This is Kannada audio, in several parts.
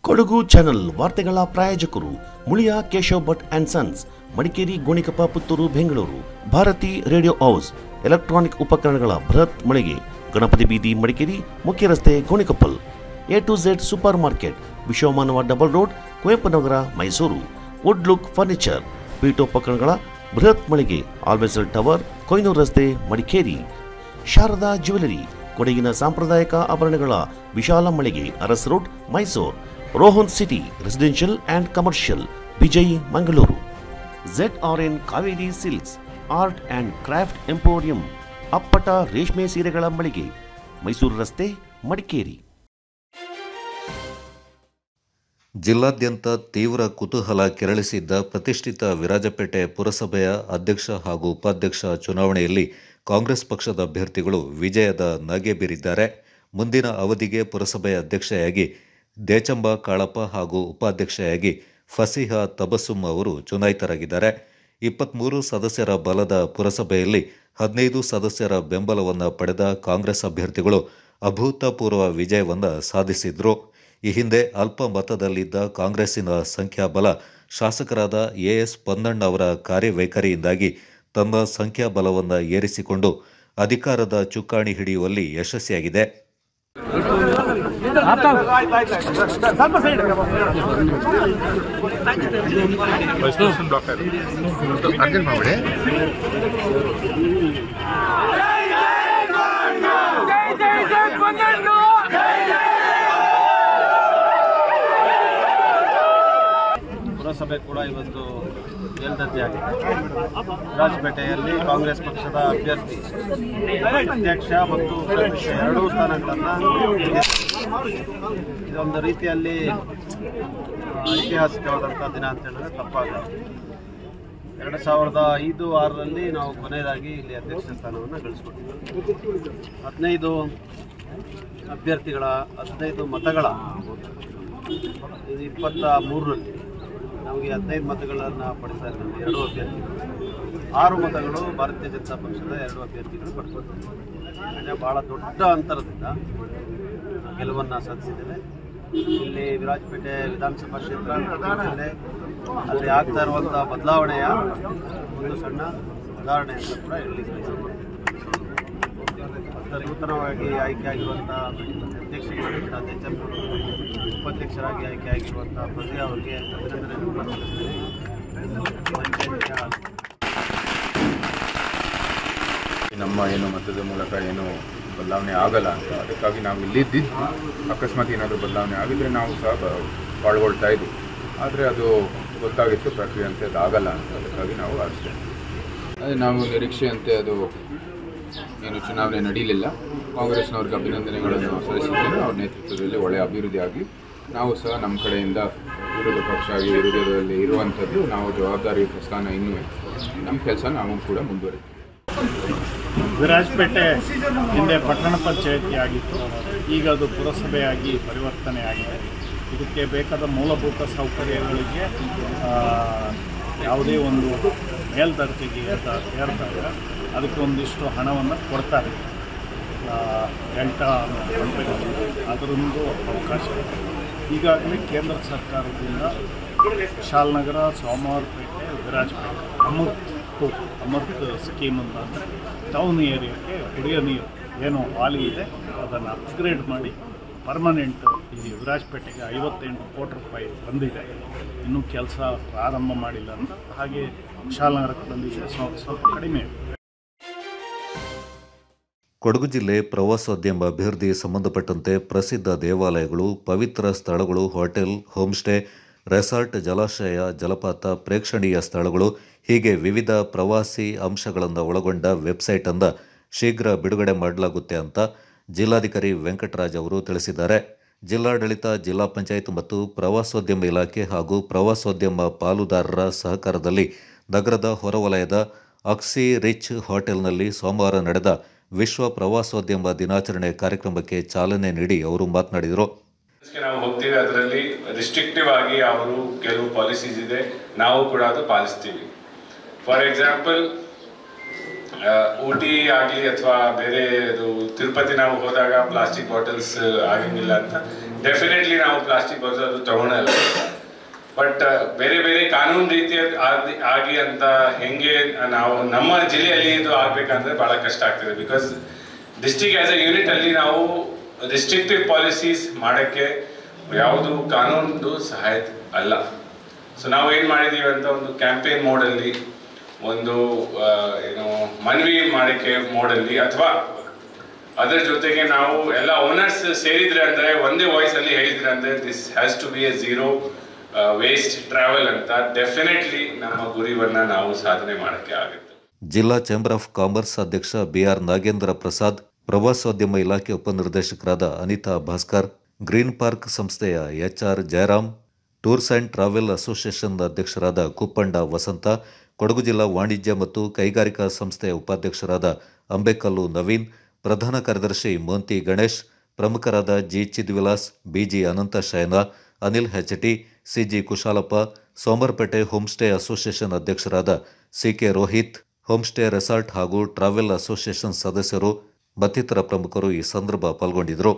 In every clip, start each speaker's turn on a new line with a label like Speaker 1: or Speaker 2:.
Speaker 1: ಕೊಡಗು ಚಾನೆಲ್ ವಾರ್ತೆಗಳ ಪ್ರಾಯೋಜಕರು Muliya Keshav Bhat and sons, Madikeri, Gonikoppa, Puttur, Bengaluru. Bharati radio house, electronic ಉಪಕರಣಗಳ ಬೃಹತ್ ಮಳಿಗೆ, ಗಣಪತಿ ಬೀದಿ, ಮಡಿಕೇರಿ, ಮುಖ್ಯ ರಸ್ತೆ, Gonikoppal. A to Z super market, Vishwamanava double road, Kuvempu Nagar, Mysuru. Wood look furniture, ಪೀಠೋಪಕರಣಗಳ ಬೃಹತ್ ಮಳಿಗೆ, ಆಲ್ವೆಸಲ್ ಟವರ್, ಕೊಯ್ನೂರು ರಸ್ತೆ, ಮಡಿಕೇರಿ. ಶಾರದಾ ಜ್ಯುವೆಲರಿ, ಕೊಡಗಿನ ಸಾಂಪ್ರದಾಯಿಕ ಆಭರಣಗಳ ವಿಶಾಲ ಮಳಿಗೆ, Aras road, Mysuru. Rohan city residential and commercial, Vijay, Mangaluru. ZRN Kaveri silks, art and craft emporium, ಅಪ್ಪಟ ರೇಷ್ಮೆ ಸೀರೆಗಳ ಮಳಿಗೆ, ಮೈಸೂರು ರಸ್ತೆ, ಮಡಿಕೇರಿ.
Speaker 2: ಜಿಲ್ಲಾದ್ಯಂತ ತೀವ್ರ ಕುತೂಹಲ ಕೆರಳಿಸಿದ್ದ ಪ್ರತಿಷ್ಠಿತ ವಿರಾಜಪೇಟೆ ಪುರಸಭೆಯ ಅಧ್ಯಕ್ಷ ಹಾಗೂ ಉಪಾಧ್ಯಕ್ಷ ಚುನಾವಣೆಯಲ್ಲಿ ಕಾಂಗ್ರೆಸ್ ಪಕ್ಷದ ಅಭ್ಯರ್ಥಿಗಳು ವಿಜಯದ ನಗೆ ಬೀರಿದ್ದಾರೆ. ಮುಂದಿನ ಅವಧಿಗೆ ಪುರಸಭೆಯ ಅಧ್ಯಕ್ಷೆಯಾಗಿ ದೇಚಂಬ ಕಾಳಪ್ಪ ಹಾಗೂ ಉಪಾಧ್ಯಕ್ಷೆಯಾಗಿ ಫಸೀಹಾ ತಬಸ್ಸುಮ್ ಅವರು ಚುನಾಯಿತರಾಗಿದ್ದಾರೆ. 23 ಸದಸ್ಯರ ಬಲದ ಪುರಸಭೆಯಲ್ಲಿ 15 ಸದಸ್ಯರ ಬೆಂಬಲವನ್ನು ಪಡೆದ ಕಾಂಗ್ರೆಸ್ ಅಭ್ಯರ್ಥಿಗಳು ಅಭೂತಪೂರ್ವ ವಿಜಯವನ್ನು ಸಾಧಿಸಿದ್ರು. ಈ ಹಿಂದೆ ಅಲ್ಪ ಮತದಲ್ಲಿದ್ದ ಕಾಂಗ್ರೆಸ್ಸಿನ ಸಂಖ್ಯಾಬಲ ಶಾಸಕರಾದ AS ಪೊನ್ನಣ್ಣ ಅವರ ಕಾರ್ಯವೈಖರಿಯಿಂದಾಗಿ ತನ್ನ ಸಂಖ್ಯಾಬಲವನ್ನು ಏರಿಸಿಕೊಂಡು ಅಧಿಕಾರದ ಚುಕ್ಕಾಣಿ ಹಿಡಿಯುವಲ್ಲಿ ಯಶಸ್ವಿಯಾಗಿದೆ.
Speaker 3: ಪುರಸಭೆ ಕೂಡ ಇವತ್ತು ಮೇಲ್ದರ್ಜೆ ಆಗಿದೆ. ವಿರಾಜಪೇಟೆಯಲ್ಲಿ ಕಾಂಗ್ರೆಸ್ ಪಕ್ಷದ ಅಭ್ಯರ್ಥಿ ಅಧ್ಯಕ್ಷ ಮತ್ತು ಉಪಾಧ್ಯಕ್ಷ ಎರಡೂ ಸ್ಥಾನಗಳನ್ನು ಇದೊಂದು ರೀತಿಯಲ್ಲಿ ಐತಿಹಾಸಿಕವಾದಂಥ ದಿನ ಅಂತ ಹೇಳಿದ್ರೆ ತಪ್ಪಾಗಲ್ಲ. 2005-6ರಲ್ಲಿ ನಾವು ಕೊನೆಯದಾಗಿ ಇಲ್ಲಿ ಅಧ್ಯಕ್ಷ ಸ್ಥಾನವನ್ನು ಗಳಿಸ್ಕೊಟ್ಟಿದ್ದೇವೆ. 15 ಅಭ್ಯರ್ಥಿಗಳ 15 ಮತಗಳ 23ರಲ್ಲಿ ನಮಗೆ 15 ಮತಗಳನ್ನು ಪಡಿಸ್ತಾ ಇದ್ದಾರೆ ಎರಡೂ ಅಭ್ಯರ್ಥಿಗಳು. 6 ಮತಗಳು ಭಾರತೀಯ ಜನತಾ ಪಕ್ಷದ 2 ಅಭ್ಯರ್ಥಿಗಳು ಪಡ್ಕೊಂಡಿದ್ದಾರೆ. ಭಾಳ ದೊಡ್ಡ ಅಂತರದಿಂದ ಗೆಲುವನ್ನು ಸಾಧಿಸಿದ್ದೇವೆ. ಇಲ್ಲಿ ವಿರಾಜಪೇಟೆ ವಿಧಾನಸಭಾ ಕ್ಷೇತ್ರ ಅಲ್ಲಿ ಆಗ್ತಾ ಇರುವಂಥ ಬದಲಾವಣೆಯ ಒಂದು ಸಣ್ಣ ಉದಾಹರಣೆ ಅಂತ ಕೂಡ ಹೇಳಲಿಕ್ಕೆ ನೂತನವಾಗಿ ಆಯ್ಕೆಯಾಗಿರುವಂಥ ಅಧ್ಯಕ್ಷರಾಗಿದ್ದ ದೇಚಂಬ, ಉಪಾಧ್ಯಕ್ಷರಾಗಿ ಆಯ್ಕೆಯಾಗಿರುವಂಥ ಫಸೀಹಾ ಅವರಿಗೆ ಅಭಿನಂದನೆಯನ್ನು ಸಲ್ಲಿಸ್ತೇನೆ.
Speaker 4: ನಮ್ಮ ಮತದ ಮೂಲಕ ಬದಲಾವಣೆ ಆಗಲ್ಲ ಅಂತ, ಅದಕ್ಕಾಗಿ ನಾವು ಇಲ್ಲಿದ್ದಿದ್ದು ಅಕಸ್ಮಾತ್ ಏನಾದರೂ ಬದಲಾವಣೆ ಆಗಿದ್ರೆ ನಾವು ಸಹ ಪಾಲ್ಗೊಳ್ತಾ ಇದ್ವಿ. ಆದರೆ ಅದು ಗೊತ್ತಾಗಿತ್ತು ಪ್ರಕ್ರಿಯೆ ಅಂತ ಅದು ಆಗಲ್ಲ ಅಂತ, ಅದಕ್ಕಾಗಿ ನಾವು ಅಷ್ಟೇ ನಾವು ನಿರೀಕ್ಷೆಯಂತೆ ಅದು ಚುನಾವಣೆ ನಡೀಲಿಲ್ಲ. ಕಾಂಗ್ರೆಸ್ನವ್ರಿಗೆ ಅಭಿನಂದನೆಗಳನ್ನು ಸಲ್ಲಿಸಿದ್ದೇನೆ. ಅವ್ರ ನೇತೃತ್ವದಲ್ಲಿ ಒಳ್ಳೆಯ ಅಭಿವೃದ್ಧಿ ಆಗಿ ನಾವು ಸಹ ನಮ್ಮ ಕಡೆಯಿಂದ ವಿರೋಧ ಪಕ್ಷ ಆಗಿ ವಿರೋಧದಲ್ಲಿ ಇರುವಂಥದ್ದು ನಾವು ಜವಾಬ್ದಾರಿಯುತ ಸ್ಥಾನ ಇನ್ನೂ ನಮ್ಮ ಕೆಲಸ ನಾವು ಕೂಡ ಮುಂದುವರಿತೀವಿ.
Speaker 5: ವಿರಾಜಪೇಟೆ ಹಿಂದೆ ಪಟ್ಟಣ ಪಂಚಾಯಿತಿ ಆಗಿತ್ತು, ಈಗ ಅದು ಪುರಸಭೆಯಾಗಿ ಪರಿವರ್ತನೆ ಆಗಿದೆ. ಇದಕ್ಕೆ ಬೇಕಾದ ಮೂಲಭೂತ ಸೌಕರ್ಯಗಳಿಗೆ ಯಾವುದೇ ಒಂದು ಮೇಲ್ದರ್ಜೆಗೆ ಏರ್ದಾಗ ಅದಕ್ಕೆ ಒಂದಿಷ್ಟು ಹಣವನ್ನು ಕೊಡ್ತಾರೆ. ಅದರೊಂದು ಅವಕಾಶ ಇದೆ. ಈಗಾಗಲೇ ಕೇಂದ್ರ ಸರ್ಕಾರದಿಂದ ಶಾಲ್ನಗರ, ಸೋಮವಾರಪೇಟೆ, ವಿರಾಜಪೇಟೆ ಅಮೃತ್ ಸ್ಕೀಮ್ ಅಂತ, ಅಂದರೆ ಟೌನ್ ಏರಿಯಾಕ್ಕೆ ಕುಡಿಯೋ ನೀರು ಏನೋ ವಾಲಿ ಇದೆ ಅದನ್ನು ಅಪ್ಗ್ರೇಡ್ ಮಾಡಿ ಪರ್ಮನೆಂಟ್ ಈ ವಿರಾಜಪೇಟೆಗೆ 58 ಕೋಟಿ ರೂಪಾಯಿ ಬಂದಿದೆ. ಇನ್ನೂ ಕೆಲಸ ಪ್ರಾರಂಭ ಮಾಡಿಲ್ಲ ಅಂತ. ಹಾಗೆ ಶಾಲನಗರಕ್ಕೆ ಬಂದಿದೆ, ಸ್ವಲ್ಪ ಕಡಿಮೆ.
Speaker 2: ಕೊಡಗು ಜಿಲ್ಲೆ ಪ್ರವಾಸೋದ್ಯಮ ಅಭಿವೃದ್ಧಿ ಸಂಬಂಧಪಟ್ಟಂತೆ ಪ್ರಸಿದ್ಧ ದೇವಾಲಯಗಳು, ಪವಿತ್ರ ಸ್ಥಳಗಳು, ಹೋಟೆಲ್, ಹೋಮ್ಸ್ಟೇ, ರೆಸಾರ್ಟ್, ಜಲಾಶಯ, ಜಲಪಾತ, ಪ್ರೇಕ್ಷಣೀಯ ಸ್ಥಳಗಳು ಹೀಗೆ ವಿವಿಧ ಪ್ರವಾಸಿ ಅಂಶಗಳನ್ನು ಒಳಗೊಂಡ ವೆಬ್ಸೈಟನ್ನು ಶೀಘ್ರ ಬಿಡುಗಡೆ ಮಾಡಲಾಗುತ್ತೆ ಅಂತ ಜಿಲ್ಲಾಧಿಕಾರಿ ವೆಂಕಟರಾಜ್ ಅವರು ತಿಳಿಸಿದ್ದಾರೆ. ಜಿಲ್ಲಾಡಳಿತ, ಜಿಲ್ಲಾ ಪಂಚಾಯತ್ ಮತ್ತು ಪ್ರವಾಸೋದ್ಯಮ ಇಲಾಖೆ ಹಾಗೂ ಪ್ರವಾಸೋದ್ಯಮ ಪಾಲುದಾರರ ಸಹಕಾರದಲ್ಲಿ ನಗರದ ಹೊರವಲಯದ ಅಕ್ಸಿ ರಿಚ್ ಹೋಟೆಲ್ನಲ್ಲಿ ಸೋಮವಾರ ನಡೆದ ವಿಶ್ವ ಪ್ರವಾಸೋದ್ಯಮ ದಿನಾಚರಣೆ ಕಾರ್ಯಕ್ರಮಕ್ಕೆ ಚಾಲನೆ ನೀಡಿ ಅವರು ಮಾತನಾಡಿದರು.
Speaker 6: ನಾವು ಹೋಗ್ತೀವಿ, ಅದರಲ್ಲಿ ರಿಸ್ಟ್ರಿಕ್ಟಿವ್ ಆಗಿ ಅವರು ಕೆಲವು ಪಾಲಿಸೀಸ್ ಇದೆ, ನಾವು ಕೂಡ ಅದು ಪಾಲಿಸ್ತೀವಿ. ಫಾರ್ ಎಕ್ಸಾಂಪಲ್ ಊಟಿ ಆಗಲಿ ಅಥವಾ ಬೇರೆ ತಿರುಪತಿ ನಾವು ಹೋದಾಗ ಪ್ಲಾಸ್ಟಿಕ್ ಬಾಟಲ್ಸ್ ಆಗಂಗಿಲ್ಲ ಅಂತ ಡೆಫಿನೆಟ್ಲಿ ನಾವು ಪ್ಲಾಸ್ಟಿಕ್ ಬಳಸೋದು ತಗೊಳಲ್ಲ. ಬಟ್ ಬೇರೆ ಬೇರೆ ಕಾನೂನು ರೀತಿ ಆಗಿ ಅಂತ ಹೆಂಗೆ ನಾವು ನಮ್ಮ ಜಿಲ್ಲೆಯಲ್ಲಿ ಇದು ಆಗ್ಬೇಕಂದ್ರೆ ಬಹಳ ಕಷ್ಟ ಆಗ್ತದೆ. Because district as a unit ಅಲ್ಲಿ ನಾವು ರಿಸ್ಟ್ರಿಕ್ಟಿವ್ ಪಾಲಿಸೀಸ್ ಮಾಡೋಕ್ಕೆ ಯಾವುದು ಕಾನೂನು ಸಹಾಯ ಅಲ್ಲ. ಸೊ ನಾವು ಏನು ಮಾಡಿದ್ದೀವಿ ಅಂತ ಒಂದು ಕ್ಯಾಂಪೇನ್ ಮೋಡಲ್ಲಿ, ಒಂದು ಮನವಿ ಮಾಡೋಕ್ಕೆ ಮೋಡಲ್ಲಿ, ಅಥವಾ ಅದರ ಜೊತೆಗೆ ನಾವು ಎಲ್ಲ ಓನರ್ಸ್ ಸೇರಿದ್ರೆ ಅಂದರೆ ಒಂದೇ ವಾಯ್ಸಲ್ಲಿ ಹೇಳಿದ್ರೆ ಅಂದರೆ this has to be a zero waste travel ಅಂತ ಡೆಫಿನೆಟ್ಲಿ ನಮ್ಮ ಗುರಿವನ್ನು ನಾವು ಸಾಧನೆ ಮಾಡೋಕ್ಕೆ ಆಗುತ್ತೆ.
Speaker 2: ಜಿಲ್ಲಾ ಚೇಂಬರ್ ಆಫ್ ಕಾಮರ್ಸ್ ಅಧ್ಯಕ್ಷ ಬಿಆರ್ ನಾಗೇಂದ್ರ ಪ್ರಸಾದ್, ಪ್ರವಾಸೋದ್ಯಮ ಇಲಾಖೆ ಉಪನಿರ್ದೇಶಕರಾದ ಅನಿತಾ ಭಾಸ್ಕರ್, ಗ್ರೀನ್ ಪಾರ್ಕ್ ಸಂಸ್ಥೆಯ HR Jayaram, tours and travel association ಅಧ್ಯಕ್ಷರಾದ ಕುಪ್ಪಂಡ ವಸಂತ, ಕೊಡಗು ಜಿಲ್ಲಾ ವಾಣಿಜ್ಯ ಮತ್ತು ಕೈಗಾರಿಕಾ ಸಂಸ್ಥೆಯ ಉಪಾಧ್ಯಕ್ಷರಾದ ಅಂಬೇಕಲ್ಲು ನವೀನ್, ಪ್ರಧಾನ ಕಾರ್ಯದರ್ಶಿ ಮೋಂತಿ ಗಣೇಶ್, ಪ್ರಮುಖರಾದ G Chidvilas, BG Anantha Shayana, Anil HT, CG Kushalappa, Somwarpet homestay association ಅಧ್ಯಕ್ಷರಾದ ಸಿಕೆ ರೋಹಿತ್, ಹೋಮ್ಸ್ಟೇ ರೆಸಾರ್ಟ್ ಹಾಗೂ ಟ್ರಾವೆಲ್ ಅಸೋಸಿಯೇಷನ್ ಸದಸ್ಯರು ಮತ್ತಿತರ ಪ್ರಮುಖರು ಈ ಸಂದರ್ಭ ಪಾಲ್ಗೊಂಡಿದ್ದರು.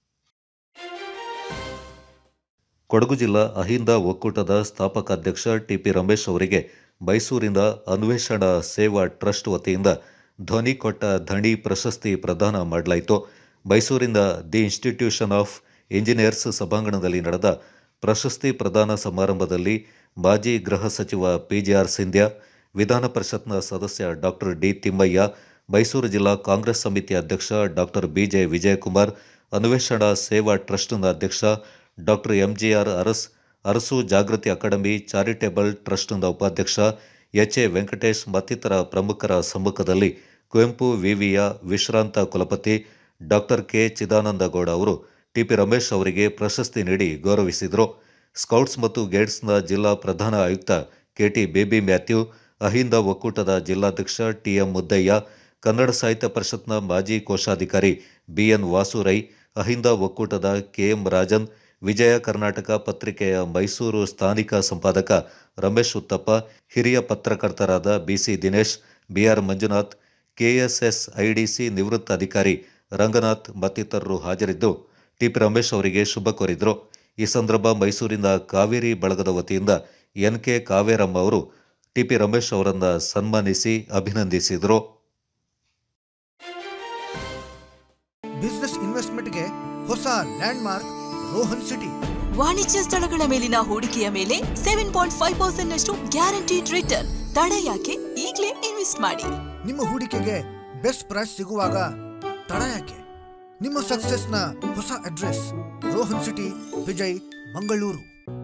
Speaker 2: ಕೊಡಗು ಜಿಲ್ಲಾ ಅಹಿಂದ ಒಕ್ಕೂಟದ ಸ್ಥಾಪಕ ಅಧ್ಯಕ್ಷ ಟಿಪಿ ರಮೇಶ್ ಅವರಿಗೆ ಮೈಸೂರಿನ ಅನ್ವೇಷಣಾ ಸೇವಾ ಟ್ರಸ್ಟ್ ವತಿಯಿಂದ ಧ್ವನಿ ಕೊಟ್ಟ ಧಣಿ ಪ್ರಶಸ್ತಿ ಪ್ರದಾನ ಮಾಡಲಾಯಿತು. ಮೈಸೂರಿನ ದಿ ಇನ್ಸ್ಟಿಟ್ಯೂಷನ್ ಆಫ್ ಇಂಜಿನಿಯರ್ಸ್ ಸಭಾಂಗಣದಲ್ಲಿ ನಡೆದ ಪ್ರಶಸ್ತಿ ಪ್ರದಾನ ಸಮಾರಂಭದಲ್ಲಿ ಮಾಜಿ ಗೃಹ ಸಚಿವ ಪಿಜಿಆರ್ ಸಿಂಧ್ಯಾ, ವಿಧಾನ ಪರಿಷತ್ನ ಸದಸ್ಯ ಡಾಕ್ಟರ್ ಡಿ ತಿಮ್ಮಯ್ಯ, ಮೈಸೂರು ಜಿಲ್ಲಾ ಕಾಂಗ್ರೆಸ್ ಸಮಿತಿ ಅಧ್ಯಕ್ಷ ಡಾಕ್ಟರ್ ಬಿಜೆ ವಿಜಯಕುಮಾರ್, ಅನ್ವೇಷಣಾ ಸೇವಾ ಟ್ರಸ್ಟ್ನ ಅಧ್ಯಕ್ಷ ಡಾಕ್ಟರ್ ಎಂಜಿಆರ್ ಅರಸು ಜಾಗೃತಿ ಅಕಾಡೆಮಿ ಚಾರಿಟೇಬಲ್ ಟ್ರಸ್ಟ್ನ ಉಪಾಧ್ಯಕ್ಷ ಎಚ್ ಎ ವೆಂಕಟೇಶ್ ಮತ್ತಿತರ ಪ್ರಮುಖರ ಸಮ್ಮುಖದಲ್ಲಿ ಕುವೆಂಪು ವಿವಿಯ ವಿಶ್ರಾಂತ ಕುಲಪತಿ ಡಾಕ್ಟರ್ ಕೆ ಚಿದಾನಂದಗೌಡ ಅವರು ಟಿಪಿ ರಮೇಶ್ ಅವರಿಗೆ ಪ್ರಶಸ್ತಿ ನೀಡಿ ಗೌರವಿಸಿದರು. ಸ್ಕೌಟ್ಸ್ ಮತ್ತು ಗೈಡ್ಸ್ನ ಜಿಲ್ಲಾ ಪ್ರಧಾನ ಆಯುಕ್ತ ಕೆಟಿ ಬೇಬಿ ಮ್ಯಾಥ್ಯೂ, ಅಹಿಂದ ಒಕ್ಕೂಟದ ಜಿಲ್ಲಾಧ್ಯಕ್ಷ ಟಿಎಂ ಮುದ್ದಯ್ಯ, ಕನ್ನಡ ಸಾಹಿತ್ಯ ಪರಿಷತ್ನ ಮಾಜಿ ಕೋಶಾಧಿಕಾರಿ ಬಿಎನ್ ವಾಸುರೈ, ಅಹಿಂದ ಒಕ್ಕೂಟದ ಕೆಎಂ ರಾಜನ್, ವಿಜಯ ಕರ್ನಾಟಕ ಪತ್ರಿಕೆಯ ಮೈಸೂರು ಸ್ಥಾನಿಕ ಸಂಪಾದಕ ರಮೇಶ್ ಉತ್ತಪ್ಪ, ಹಿರಿಯ ಪತ್ರಕರ್ತರಾದ BC Dinesh, BR Manjunath, KSSIDC ನಿವೃತ್ತ ಅಧಿಕಾರಿ ರಂಗನಾಥ್ ಮತ್ತಿತರರು ಹಾಜರಿದ್ದು ಟಿಪಿ ರಮೇಶ್ ಅವರಿಗೆ ಶುಭ ಕೋರಿದರು. ಈ ಸಂದರ್ಭ ಮೈಸೂರಿನ ಕಾವೇರಿ ಬಳಗದ ವತಿಯಿಂದ ಎನ್ಕೆ ಕಾವೇರಮ್ಮ ಅವರು ಟಿಪಿ ರಮೇಶ್ ಅವರನ್ನು ಸನ್ಮಾನಿಸಿ ಅಭಿನಂದಿಸಿದರು.
Speaker 7: ಬಿಸಿನೆಸ್ ಇನ್ವೆಸ್ಟ್ಮೆಂಟ್ಗೆ ಹೊಸ ಲ್ಯಾಂಡ್ಮಾರ್ಕ್ ರೋಹನ್ ಸಿಟಿ.
Speaker 8: ವಾಣಿಜ್ಯ ಸ್ಥಳಗಳ ಮೇಲಿನ ಹೂಡಿಕೆಯ ಮೇಲೆ 7.5% ನಷ್ಟು ಗ್ಯಾರಂಟಿಡ್ ರಿಟರ್ನ್. ತಡ ಯಾಕೆ? ಈಗಲೇ ಇನ್ವೆಸ್ಟ್ ಮಾಡಿ.
Speaker 7: ನಿಮ್ಮ ಹೂಡಿಕೆಗೆ ಬೆಸ್ಟ್ ಪ್ರೈಸ್ ಸಿಗುವಾಗ ತಡ ಯಾಕೆ? ನಿಮ್ಮ ಸಕ್ಸೆಸ್ನ ಹೊಸ ಅಡ್ರೆಸ್ ರೋಹನ್ ಸಿಟಿ, ವಿಜಯ್, ಮಂಗಳೂರು.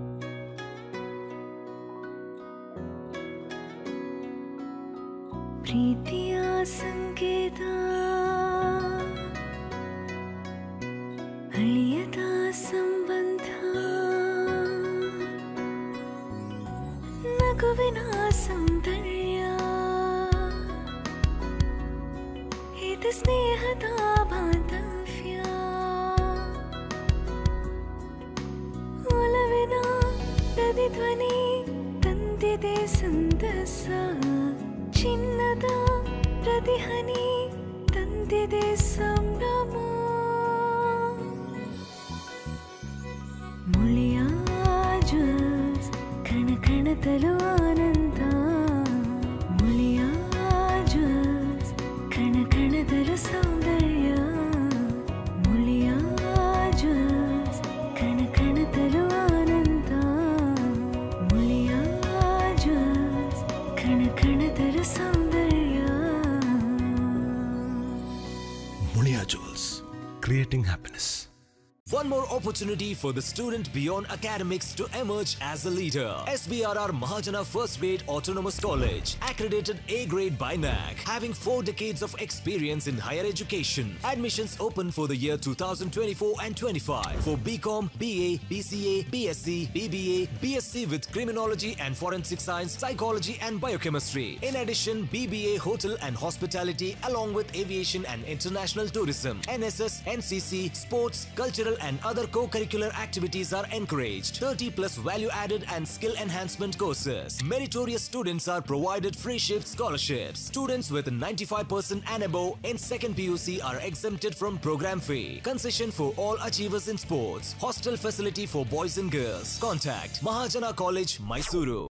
Speaker 9: ಪ್ರೀತಿಯ ಸಂಕೇತ, ಅಳಿಯದ ಸಂಬಂಧ, ನಗುವಿನ ಸೌಂದರ್ಯ, ಇದು ಸ್ನೇಹದ ಬಾಂಧವ್ಯ, ಒಲವಿನ ಪ್ರತಿಧ್ವನಿ ತಂದಿದೆ ಸಂತಸ, ಚಿನ್ನದ ಪ್ರತಿಹನಿ ತಂದಿದೆ ಸಂಭ್ರಮ. ಮುಳಿಯ ಜ್ಯುವೆಲ್ಸ್ ಕಣ ಕಣದಲು ಆನಂದ, ಮುಳಿಯ ಜ್ಯುವೆಲ್ಸ್ ಕಣ ಕಣದಲು ಸೌಂದರ್ಯ, ಮುಳಿಯ ಜ್ಯುವೆಲ್ಸ್ ಕಣ ಕಣದಲು ಆನಂದ, ಮುಳಿಯ ಜ್ಯುವೆಲ್ಸ್ ಕಣ ಕಣದಲು ಸೌಂದರ್ಯ.
Speaker 10: Mulia Jewels, creating happiness.
Speaker 11: One more opportunity for the student beyond academics to emerge as a leader. SBRR Mahajana First Grade Autonomous College, accredited A grade by NAC, having 4 decades of experience in higher education. Admissions open for the year 2024 and 25 for BCom, BA, BCA, BSc, BBA, BSc with Criminology and Forensic Science, Psychology and Biochemistry. In addition, BBA Hotel and Hospitality along with Aviation and International Tourism, NSS, NCC, Sports, Cultural and other co-curricular activities are encouraged. 30 plus value-added and skill enhancement courses. Meritorious students are provided free shift scholarships. Students with 95% and above in second PUC are exempted from program fee. Concession for all achievers in sports. Hostel facility for boys and girls. Contact Mahajana College, Mysuru.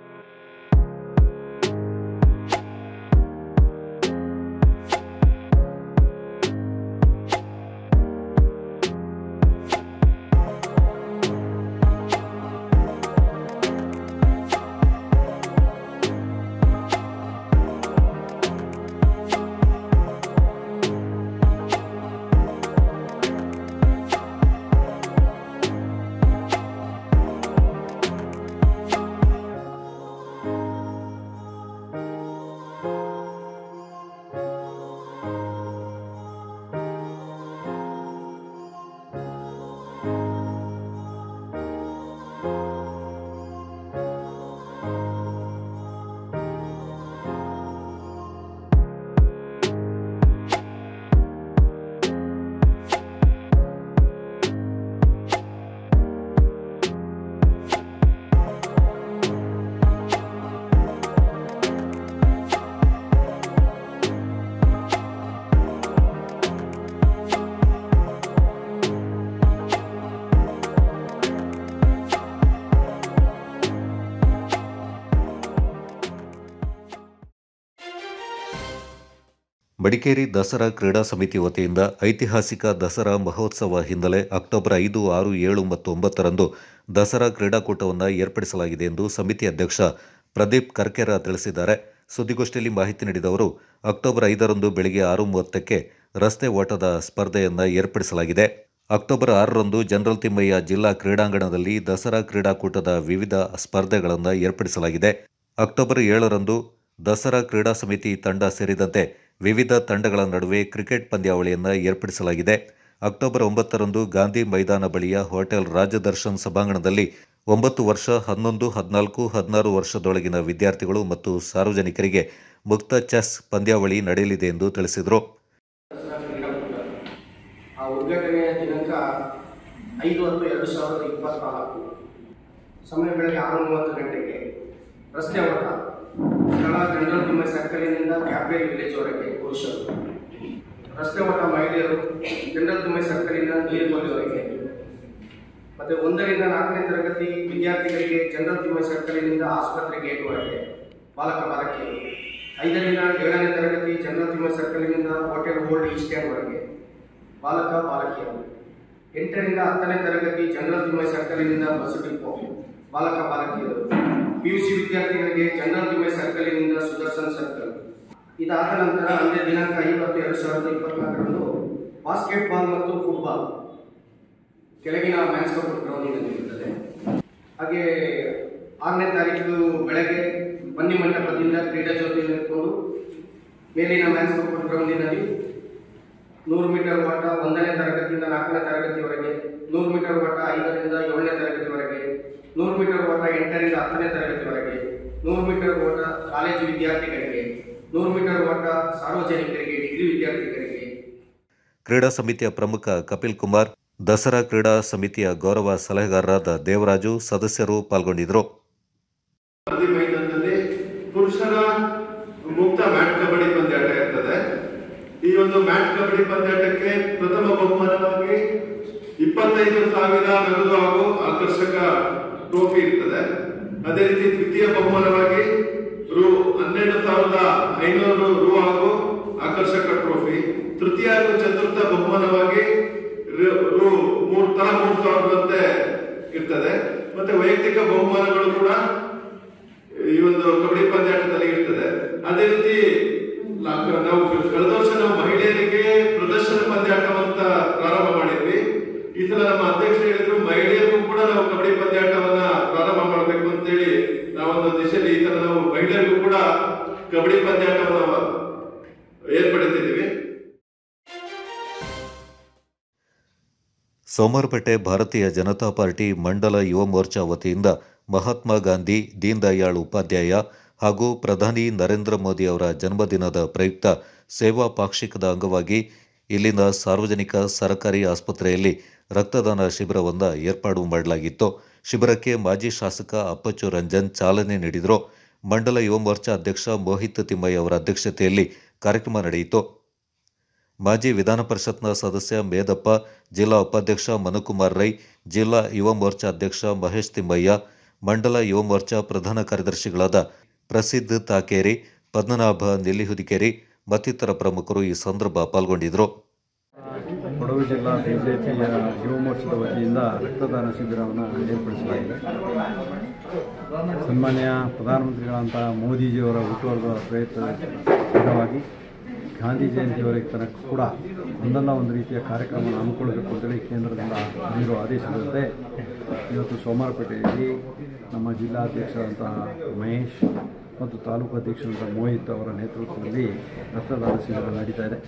Speaker 2: Madikeri Dasara ಕ್ರೀಡಾ ಸಮಿತಿ ವತಿಯಿಂದ ಐತಿಹಾಸಿಕ ದಸರಾ ಮಹೋತ್ಸವ ಹಿನ್ನೆಲೆ ಅಕ್ಟೋಬರ್ 5, 6, 7 ಮತ್ತು 9ರಂದು ದಸರಾ ಕ್ರೀಡಾಕೂಟವನ್ನು ಏರ್ಪಡಿಸಲಾಗಿದೆ ಎಂದು ಸಮಿತಿ ಅಧ್ಯಕ್ಷ ಪ್ರದೀಪ್ ಕರ್ಕೆರ ತಿಳಿಸಿದ್ದಾರೆ. ಸುದ್ದಿಗೋಷ್ಠಿಯಲ್ಲಿ ಮಾಹಿತಿ ನೀಡಿದ ಅವರು, ಅಕ್ಟೋಬರ್ 5ರಂದು ಬೆಳಗ್ಗೆ 6:30ಕ್ಕೆ ರಸ್ತೆ ಓಟದ ಸ್ಪರ್ಧೆಯನ್ನು ಏರ್ಪಡಿಸಲಾಗಿದೆ. ಅಕ್ಟೋಬರ್ 6ರಂದು ಜನರಲ್ ತಿಮ್ಮಯ್ಯ ಜಿಲ್ಲಾ ಕ್ರೀಡಾಂಗಣದಲ್ಲಿ ದಸರಾ ಕ್ರೀಡಾಕೂಟದ ವಿವಿಧ ಸ್ಪರ್ಧೆಗಳನ್ನು ಏರ್ಪಡಿಸಲಾಗಿದೆ. ಅಕ್ಟೋಬರ್ 7ರಂದು ದಸರಾ ಕ್ರೀಡಾ ಸಮಿತಿ ತಂಡ ಸೇರಿದಂತೆ ವಿವಿಧ ತಂಡಗಳ ನಡುವೆ ಕ್ರಿಕೆಟ್ ಪಂದ್ಯಾವಳಿಯನ್ನು ಏರ್ಪಡಿಸಲಾಗಿದೆ. ಅಕ್ಟೋಬರ್ 9ರಂದು ಗಾಂಧಿ ಮೈದಾನ ಬಳಿಯ ಹೋಟೆಲ್ ರಾಜದರ್ಶನ್ ಸಭಾಂಗಣದಲ್ಲಿ 9 ವರ್ಷ, 11, 14, 16 ವರ್ಷದೊಳಗಿನ ವಿದ್ಯಾರ್ಥಿಗಳು ಮತ್ತು ಸಾರ್ವಜನಿಕರಿಗೆ ಮುಕ್ತ ಚೆಸ್ ಪಂದ್ಯಾವಳಿ ನಡೆಯಲಿದೆ ಎಂದು ತಿಳಿಸಿದರು.
Speaker 12: ಉದ್ಘಾಟನೆಯ ದಿನಾಂಕ 5/10/2024 ಸಮಯ ಬೆಳಗ್ಗೆ 6:30 ಗಂಟೆಗೆ ರಸ್ತೆ ಓಟ, ಸ್ಥಳ ಜನರಲ್ ತಿಮ್ಮಯ್ಯ ಸರ್ಕಲಿನಿಂದ ಕ್ಯಾಬ್ರೇಲ್ ವಿಲೇಜ್ವರೆಗೆ ಪುರುಷರು, ರಸ್ತೆ ಓಟ ಮಹಿಳೆಯರು ಜನರಲ್ ತಿಮ್ಮಯ್ಯ ಸರ್ಕಲಿಂದ ನೀರುಮಲ್ಲಿವರೆಗೆ, ಮತ್ತು 1ರಿಂದ 4ನೇ ತರಗತಿ ವಿದ್ಯಾರ್ಥಿಗಳಿಗೆ ಜನರಲ್ ತಿಮ್ಮಯ್ಯ ಸರ್ಕಲಿನಿಂದ ಆಸ್ಪತ್ರೆ ಗೇಟ್ವರೆಗೆ ಬಾಲಕ ಬಾಲಕಿಯರು, 5ರಿಂದ 7ನೇ ತರಗತಿ ಜನರಲ್ ತಿಮ್ಮಯ್ಯ ಸರ್ಕಲಿನಿಂದ ಹೋಟೆಲ್ ಓಲ್ಡ್ ಈಸ್ಟ್ ಎಂಡ್ವರೆಗೆ ಬಾಲಕ ಬಾಲಕಿಯರು, 8ರಿಂದ 10ನೇ ತರಗತಿ ಜನರಲ್ ತಿಮ್ಮಯ್ಯ ಸರ್ಕಲಿನಿಂದ ಬಸ್ ಡಿಪೋ ಬಾಲಕ ಬಾಲಕಿಯರು, PUC ವಿದ್ಯಾರ್ಥಿಗಳಿಗೆ ಜನರಲ್ ತಿಮ್ಮಯ್ಯ ಸರ್ಕಲಿನಿಂದ ಸುದರ್ಶನ್ ಸರ್ಕಲ್. ಇದಾದ ನಂತರ ಅಂದೇ ದಿನಾಂಕ 5/10/2024ರಂದು ಬಾಸ್ಕೆಟ್ಬಾಲ್ ಮತ್ತು ಫುಟ್ಬಾಲ್ ಕೆಳಗಿನ ಮ್ಯಾನ್ಸ್ ಕಪ್ ಗ್ರೌಂಡಿನಲ್ಲಿ ಇರುತ್ತದೆ. ಹಾಗೆ 6ನೇ ತಾರೀಕು ಬೆಳಗ್ಗೆ ಬನ್ನಿ ಮಂಟಪದಿಂದ ಕ್ರೀಡಾ ಜ್ಯೋತಿ ಇಟ್ಕೊಂಡು ಮೇಲಿನ ಮ್ಯಾನ್ಸ್ ಕಪ್ ಗ್ರೌಂಡಿನಲ್ಲಿ 100 ಮೀಟರ್ ಓಟ 1ನೇ ತರಗತಿಯಿಂದ 4ನೇ ತರಗತಿವರೆಗೆ, 100 ಮೀಟರ್ ಓಟ 5ರಿಂದ 7ನೇ ತರಗತಿವರೆಗೆ, 100 ಮೀಟರ್ ಓಟ 8ರಿಂದ 10ನೇ ತರಗತಿವರೆಗೆ, 100 ಮೀಟರ್ ಓಟ ಕಾಲೇಜು ವಿದ್ಯಾರ್ಥಿಗಳಿಗೆ, 100 ಮೀಟರ್ ಓಟ ಸಾರ್ವಜನಿಕರಿಗೆ, ಡಿಗ್ರಿ ವಿದ್ಯಾರ್ಥಿಗಳಿಗೆ.
Speaker 2: ಕ್ರೀಡಾ ಸಮಿತಿಯ ಪ್ರಮುಖ ಕಪಿಲ್ ಕುಮಾರ್, ದಸರಾ ಕ್ರೀಡಾ ಸಮಿತಿಯ ಗೌರವ ಸಲಹೆಗಾರರಾದ ದೇವರಾಜು, ಸದಸ್ಯರು ಪಾಲ್ಗೊಂಡಿದ್ದರು.
Speaker 13: ಮೈದಾನದಲ್ಲಿ ಪುರುಷರ ಮುಕ್ತ ಮ್ಯಾಟ್ ಕಬಡ್ಡಿ ಪಂದ್ಯಾಟ ಇರ್ತದೆ. ಈ ಒಂದು ಮ್ಯಾಟ್ ಕಬಡ್ಡಿ ಪಂದ್ಯಾಟಕ್ಕೆ ಪ್ರಥಮ ಬಹುಮಾನವಾಗಿ 25,000 ನಗದು ಹಾಗೂ ಆಕರ್ಷಕ ಟ್ರೋಫಿ ಇರ್ತದೆ. ಅದೇ ರೀತಿ ದ್ವಿತೀಯ ಬಹುಮಾನವಾಗಿ ರು 12,500 ರು ಹಾಗೂ ಆಕರ್ಷಕ ಟ್ರೋಫಿ, ತೃತೀಯ ಹಾಗೂ ಚತುರ್ಥ ಬಹುಮಾನವಾಗಿ ರು 3,000 ಇರ್ತದೆ. ಮತ್ತೆ ವೈಯಕ್ತಿಕ ಬಹುಮಾನಗಳು ಕೂಡ ಈ ಒಂದು ಕಬಡ್ಡಿ ಪಂದ್ಯಾಟದಲ್ಲಿ ಇರ್ತದೆ. ಅದೇ ರೀತಿ ನಾವು ಕಳೆದ ವರ್ಷ ನಾವು ಮಹಿಳೆಯರಿಗೆ ಪ್ರದರ್ಶನ ಪಂದ್ಯಾಟವಂತ ಪ್ರಾರಂಭ ಮಾಡಿದ್ವಿ. ಈ ಸಲ ನಮ್ಮ ಅಧ್ಯಕ್ಷರು ಹೇಳಿದ್ರು ಮಹಿಳೆಯರಿಗೂ ಕೂಡ ನಾವು ಕಬಡ್ಡಿ ಪಂದ್ಯಾಟವನ್ನ ಪ್ರಾರಂಭ ಮಾಡಬೇಕು ಅಂತೇಳಿ ನಾವೊಂದು ದಿಶೆಯಲ್ಲಿ ಈ ತರ ನಾವು ಮಹಿಳೆಯರಿಗೂ ಕೂಡ ಕಬಡ್ಡಿ ಪಂದ್ಯಾಟವನ್ನು ಏರ್ಪಡಿಸಿದ್ದೀವಿ.
Speaker 2: ಸೋಮವಾರಪೇಟೆ ಭಾರತೀಯ ಜನತಾ ಪಾರ್ಟಿ ಮಂಡಲ ಯುವ ಮೋರ್ಚಾ ವತಿಯಿಂದ ಮಹಾತ್ಮ ಗಾಂಧಿ, ದೀನ್ ದಯಾಳ್ ಉಪಾಧ್ಯಾಯ ಹಾಗೂ ಪ್ರಧಾನಿ ನರೇಂದ್ರ ಮೋದಿ ಅವರ ಜನ್ಮದಿನದ ಪ್ರಯುಕ್ತ ಸೇವಾ ಪಾಕ್ಷಿಕದ ಅಂಗವಾಗಿ ಇಲ್ಲಿನ ಸಾರ್ವಜನಿಕ ಸರ್ಕಾರಿ ಆಸ್ಪತ್ರೆಯಲ್ಲಿ ರಕ್ತದಾನ ಶಿಬಿರವೊಂದ ಏರ್ಪಾಡು ಮಾಡಲಾಗಿತ್ತು. ಶಿಬಿರಕ್ಕೆ ಮಾಜಿ ಶಾಸಕ ಅಪ್ಪಚ್ಚು ರಂಜನ್ ಚಾಲನೆ ನೀಡಿದರು. ಮಂಡಲ ಯುವ ಮೋರ್ಚಾ ಅಧ್ಯಕ್ಷ ಮೋಹಿತ್ ತಿಮ್ಮಯ್ಯ ಅವರ ಅಧ್ಯಕ್ಷತೆಯಲ್ಲಿ ಕಾರ್ಯಕ್ರಮ ನಡೆಯಿತು. ಮಾಜಿ ವಿಧಾನ ಪರಿಷತ್ನ ಸದಸ್ಯ ಮೇದಪ್ಪ, ಜಿಲ್ಲಾ ಉಪಾಧ್ಯಕ್ಷ ಮನುಕುಮಾರ್ ರೈ, ಜಿಲ್ಲಾ ಯುವ ಮೋರ್ಚಾ ಅಧ್ಯಕ್ಷ ಮಹೇಶ್ ತಿಮ್ಮಯ್ಯ, ಮಂಡಲ ಯುವ ಮೋರ್ಚಾ ಪ್ರಧಾನ ಕಾರ್ಯದರ್ಶಿಗಳಾದ ಪ್ರಸಿದ್ಧ ತಾಕೇರಿ, ಪದ್ಮನಾಭ ನೆಲ್ಲಿಹುದಿಕೇರಿ ಮತ್ತಿತರ ಪ್ರಮುಖರು ಈ ಸಂದರ್ಭ ಪಾಲ್ಗೊಂಡಿದ್ದರು.
Speaker 14: ಕೊಡಗು ಜಿಲ್ಲಾ ಬಿಜೆಪಿಯ ಯುವ ಮೋರ್ಚಾದ ವತಿಯಿಂದ ರಕ್ತದಾನ ಶಿಬಿರವನ್ನು ಏರ್ಪಡಿಸಲಾಗಿದೆ. ಸನ್ಮಾನ್ಯ ಪ್ರಧಾನಮಂತ್ರಿಗಳಂತಹ ಮೋದಿಜಿಯವರ ಹುಟ್ಟುಹಬ್ಬದ ಪ್ರಯತ್ನವಾಗಿ ಗಾಂಧಿ ಜಯಂತಿಯವರೆಗೆ ತನಕ ಕೂಡ ಒಂದಲ್ಲ ಒಂದು ರೀತಿಯ ಕಾರ್ಯಕ್ರಮವನ್ನು ಹಮ್ಮಿಕೊಳ್ಳಬೇಕು ಅಂತೇಳಿ ಕೇಂದ್ರದಿಂದ ನೀಡುವ ಆದೇಶದಂತೆ ಇವತ್ತು ಸೋಮವಾರಪೇಟೆಯಲ್ಲಿ ನಮ್ಮ ಜಿಲ್ಲಾಧ್ಯಕ್ಷರಾದಂತಹ ಮಹೇಶ್ ಮತ್ತು ತಾಲೂಕು ಅಧ್ಯಕ್ಷರಾದಂಥ ಮೋಹಿತ್ ಅವರ ನೇತೃತ್ವದಲ್ಲಿ ರಕ್ತದಾನ ಶಿಬಿರ ನಡೀತಾ ಇದೆ.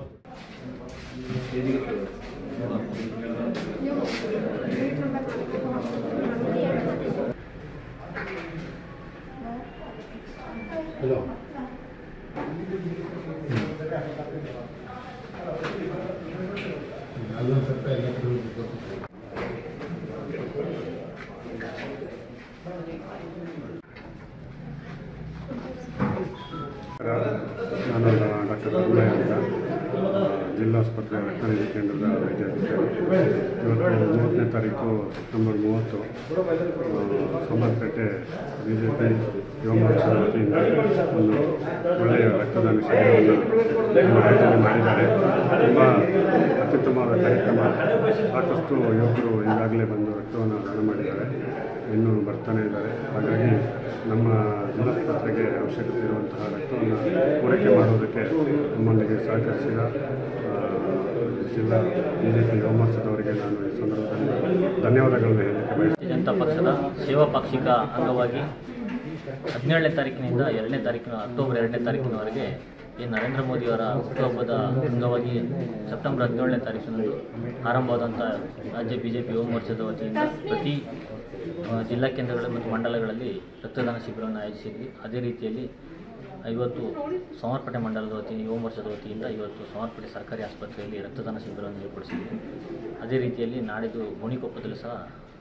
Speaker 15: ನಾನು ಡಾಕ್ಟರ್ ಪೂರ್ಣಯ್ಯ ಅಂತ, ಜಿಲ್ಲಾಸ್ಪತ್ರೆ ರಕ್ತನಿಧಿ ಕೇಂದ್ರದ ವೈದ್ಯಾಧಿಕಾರಿ. ಇವತ್ತು 30ನೇ ತಾರೀಕು ಸೆಪ್ಟೆಂಬರ್ 30 ಸೋಮವಾರಪೇಟೆ ಬಿಜೆಪಿ ಯುವ ಮೋರ್ಚಾದ ವತಿಯಿಂದ ಒಂದು ಒಳ್ಳೆಯ ರಕ್ತದಾನ ಶಿಬಿರವನ್ನು ಆಯೋಜನೆ ಮಾಡಿದ್ದಾರೆ. ತುಂಬ ಅತ್ಯುತ್ತಮವಾದ ಕಾರ್ಯಕ್ರಮ. ಸಾಕಷ್ಟು ಯುವಕರು ಈಗಾಗಲೇ ಬಂದು ರಕ್ತವನ್ನು ದಾನ ಮಾಡಿದ್ದಾರೆ, ಇನ್ನೂ ಬರ್ತಾನೆ ಇದ್ದಾರೆ. ಹಾಗಾಗಿ ನಮ್ಮ ಜಿಲ್ಲಾಸ್ಪತ್ರೆಗೆ ಅವಶ್ಯಕತೆ ಇರುವಂತಹ ರಕ್ತವನ್ನು ಪೂರೈಕೆ ಮಾಡುವುದಕ್ಕೆ ನಮ್ಮೊಂದಿಗೆ ಸಹಕರಿಸಿದ ಜಿಲ್ಲಾ ಬಿಜೆಪಿ ಯುವ ಮೋರ್ಚಾದವರಿಗೆ ನಾನು ಈ ಸಂದರ್ಭದಲ್ಲಿ ಧನ್ಯವಾದಗಳನ್ನು ಹೇಳಲಿಕ್ಕೆ ಬಯಸುತ್ತೇನೆ.
Speaker 16: ಜನತಾ ಪಕ್ಷದ ಸೇವಾ ಪಾಕ್ಷಿಕ ಅಂಗವಾಗಿ 17ನೇ ತಾರೀಕಿನಿಂದ 2ನೇ ತಾರೀಕಿನ ಅಕ್ಟೋಬರ್ 2ನೇ ತಾರೀಕಿನವರೆಗೆ ಈ ನರೇಂದ್ರ ಮೋದಿಯವರ ಹುಟ್ಟುಹಬ್ಬದ ಅಂಗವಾಗಿ ಸೆಪ್ಟೆಂಬರ್ 17ನೇ ತಾರೀಕಿನಂದು ಆರಂಭವಾದಂಥ ರಾಜ್ಯ ಬಿಜೆಪಿ ಯುವ ಮೋರ್ಚಾದ ವತಿಯಿಂದ ಪ್ರತಿ ಜಿಲ್ಲಾ ಕೇಂದ್ರಗಳು ಮತ್ತು ಮಂಡಲಗಳಲ್ಲಿ ರಕ್ತದಾನ ಶಿಬಿರವನ್ನು ಆಯೋಜಿಸಿದ್ವಿ. ಅದೇ ರೀತಿಯಲ್ಲಿ ಇವತ್ತು ಸೋಮವಾರಪೇಟೆ ಮಂಡಲದ ವತಿಯಿಂದ ಯುವ ಮೋರ್ಚಾದ ವತಿಯಿಂದ ಇವತ್ತು ಸೋಮವಾರಪೇಟೆ ಸರ್ಕಾರಿ ಆಸ್ಪತ್ರೆಯಲ್ಲಿ ರಕ್ತದಾನ ಶಿಬಿರವನ್ನು ಏರ್ಪಡಿಸಿದ್ವಿ. ಅದೇ ರೀತಿಯಲ್ಲಿ ನಾಡಿದ್ದು ಗೋಣಿಕೊಪ್ಪದಲ್ಲಿ ಸಹ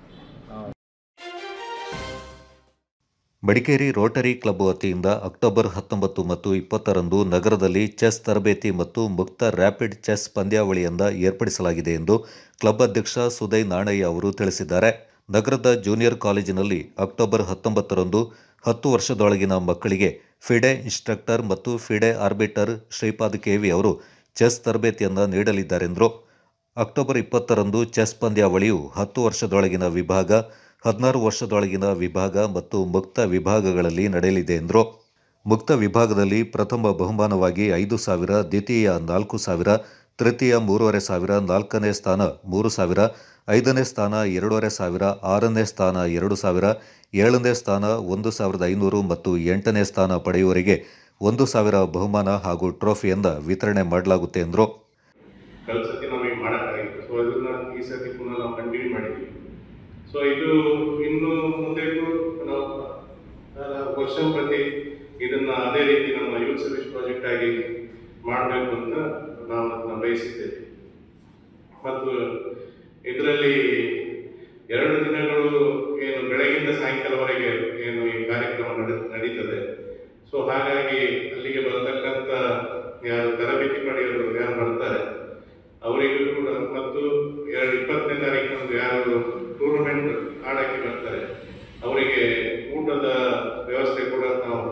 Speaker 2: ಮಡಿಕೇರಿ ರೋಟರಿ ಕ್ಲಬ್ ವತಿಯಿಂದ ಅಕ್ಟೋಬರ್ 19 ಮತ್ತು 20ರಂದು ನಗರದಲ್ಲಿ ಚೆಸ್ ತರಬೇತಿ ಮತ್ತು ಮುಕ್ತ ರ್ಯಾಪಿಡ್ ಚೆಸ್ ಪಂದ್ಯಾವಳಿಯಿಂದ ಏರ್ಪಡಿಸಲಾಗಿದೆ ಎಂದು ಕ್ಲಬ್ ಅಧ್ಯಕ್ಷ ಸುದೈ ನಾಣಯ್ಯ ಅವರು ತಿಳಿಸಿದ್ದಾರೆ. ನಗರದ ಜೂನಿಯರ್ ಕಾಲೇಜಿನಲ್ಲಿ ಅಕ್ಟೋಬರ್ 19ರಂದು 10 ವರ್ಷದೊಳಗಿನ ಮಕ್ಕಳಿಗೆ ಫಿಡೆ ಇನ್ಸ್ಟ್ರಕ್ಟರ್ ಮತ್ತು ಫಿಡೆ ಆರ್ಬಿಟರ್ ಶ್ರೀಪಾದ್ ಕೆವಿ ಅವರು ಚೆಸ್ ತರಬೇತಿಯನ್ನು ನೀಡಲಿದ್ದಾರೆಂದರು. ಅಕ್ಟೋಬರ್ 20ರಂದು ಚೆಸ್ ಪಂದ್ಯಾವಳಿಯು 10 ವರ್ಷದೊಳಗಿನ ವಿಭಾಗ, 16 ವರ್ಷದೊಳಗಿನ ವಿಭಾಗ ಮತ್ತು ಮುಕ್ತ ವಿಭಾಗಗಳಲ್ಲಿ ನಡೆಯಲಿದೆ ಎಂದರು. ಮುಕ್ತ ವಿಭಾಗದಲ್ಲಿ ಪ್ರಥಮ ಬಹುಮಾನವಾಗಿ 5,000, ದ್ವಿತೀಯ 4,000, ತೃತೀಯ 3,500, 4ನೇ ಸ್ಥಾನ 3,000, 5ನೇ ಸ್ಥಾನ 2,500, 6ನೇ ಸ್ಥಾನ 2,000, 7ನೇ ಸ್ಥಾನ 1,500 ಮತ್ತು 8ನೇ ಸ್ಥಾನ ಪಡೆಯುವವರಿಗೆ 1,000 ಬಹುಮಾನ ಹಾಗೂ ಟ್ರೋಫಿಯಿಂದ ವಿತರಣೆ ಮಾಡಲಾಗುತ್ತೆ ಎಂದರು.
Speaker 13: ಕಲ್ಸತಿ ನಮಗೆ ಮಾಡೋಕ್ಕಾಗಿತ್ತು. ಸೊ ಇದನ್ನ ಈ ಸತಿ ಪುನಃ ನಾವು ಕಂಟಿನ್ಯೂ ಮಾಡಿದ್ವಿ. ಸೊ ಇದು ಇನ್ನು ಮುಂದೆ ನಾವು ವರ್ಷ ಪ್ರತಿ ಇದನ್ನ ಅದೇ ರೀತಿ ನಮ್ಮ ಯೂತ್ ಸರ್ವಿಸ್ ಪ್ರಾಜೆಕ್ಟ್ ಆಗಿ ಮಾಡಬೇಕು ಅಂತ ನಾವು ಬಯಸಿದ್ದೇವೆ. ಮತ್ತು ಇದರಲ್ಲಿ 2 ದಿನಗಳು ಏನು ಬೆಳಗಿಂದ ಸಾಯಂಕಾಲವರೆಗೆ ಏನು ಈ ಕಾರ್ಯಕ್ರಮ ನಡೀತದೆ. ಸೊ ಹಾಗಾಗಿ ಅಲ್ಲಿಗೆ ಬರತಕ್ಕಂಥ ಯಾರು ತರಬೇತಿ ಪಡೆಯೋರು ಯಾರು ಬರ್ತಾರೆ ಅವರಿಗೂ ಕೂಡ, ಮತ್ತು 20ನೇ ತಾರೀಕಿನಂದು ಯಾರು ಟೂರ್ನಮೆಂಟ್ ಆಡಕ್ಕೆ ಬರ್ತಾರೆ ಅವರಿಗೆ ಊಟದ ವ್ಯವಸ್ಥೆ ಕೂಡ ನಾವು